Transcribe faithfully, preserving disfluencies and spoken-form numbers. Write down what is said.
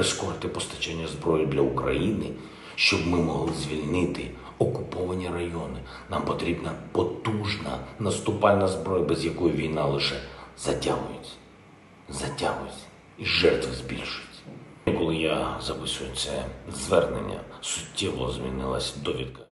прискорити постачання зброї для України, щоб ми могли звільнити окуповані райони. Нам потрібна потужна наступальна зброя, без якої війна лише затягується, затягується і жертви збільшуються. Коли я записую це звернення, суттєво змінилась довідка.